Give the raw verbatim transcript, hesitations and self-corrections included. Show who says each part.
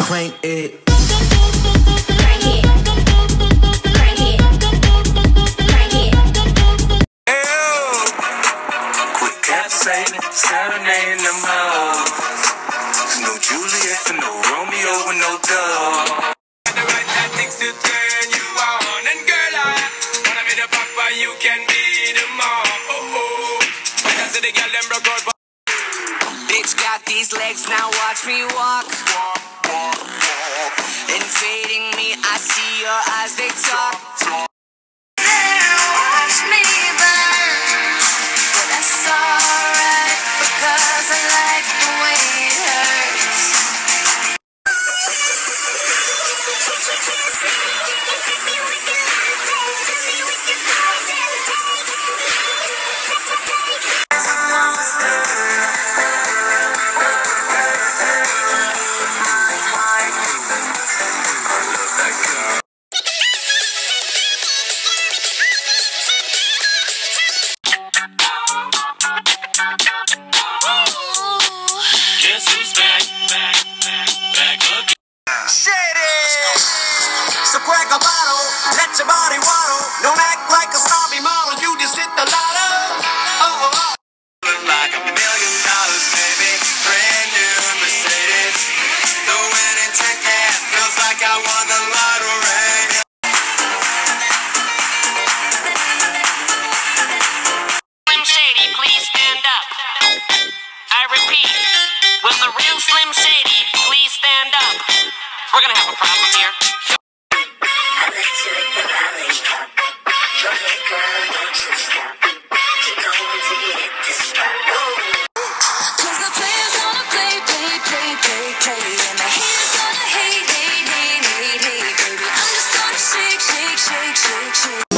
Speaker 1: crank it.
Speaker 2: Crank it. Crank it. Crank it.
Speaker 3: Ew. Quit capsating, serenading them hoes. No Juliet and no Romeo and no dog. Got the right tactics to turn you on. And girl, I wanna be the papa, you can be the mom. Oh oh. When I see the girl, them broke out.
Speaker 4: Bitch got these legs, now watch me walk. Invading me, I see your eyes, they talk. Watch me burn, but that's alright, because I like the way it hurts.
Speaker 3: Guess who's back? Back, back, back again.
Speaker 4: Shady! So crack a bottle, let your body waddle. Don't act like a snobby model, you just hit the lotto. Oh, oh, oh.
Speaker 3: Look like a million dollars, baby. Brand new Mercedes. The winning ticket feels like I won the lottery.
Speaker 5: Slim Shady, please stand up. I repeat, will the real Slim Shady please stand up? We're gonna have a problem here.
Speaker 6: I like to lick the lollipop. Go ahead, girl, don't you stop. Keep going till you hit the spot.
Speaker 4: Cause the players gonna play, play, play, play, play. And the haters gonna hate, hate, hate, hate, hate, baby. I'm just gonna shake, shake, shake, shake, shake.